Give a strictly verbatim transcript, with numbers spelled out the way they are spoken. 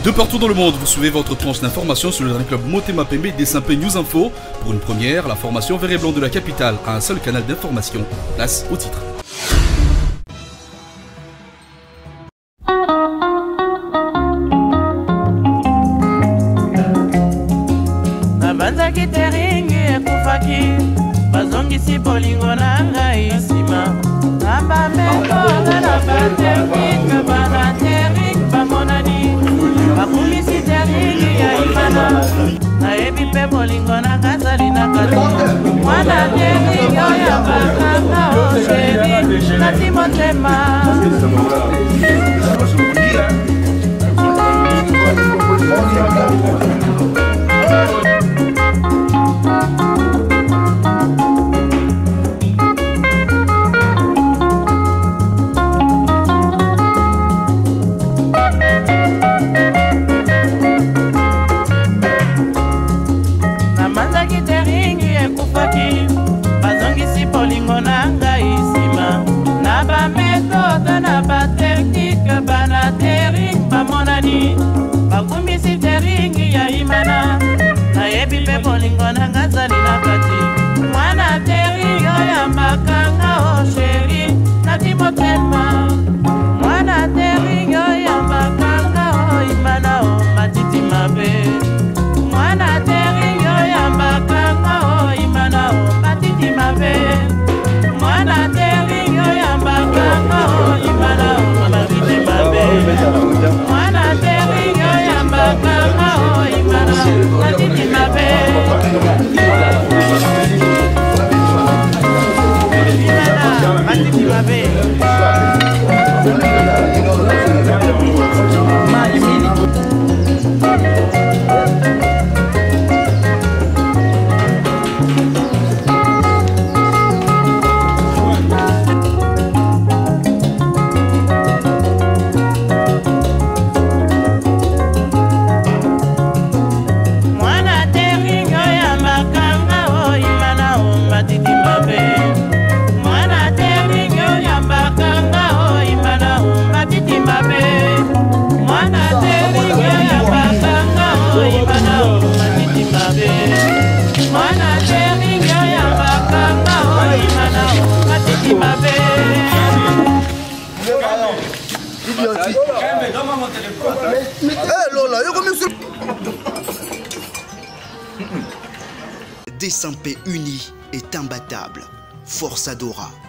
De partout dans le monde, vous suivez votre tranche d'information sur le Drink Club Motema Pembe des S M P News Info. Pour une première, la formation vert et blanc de la capitale a un seul canal d'information. Place au titre. D S M P unis est imbattable. Force Adora.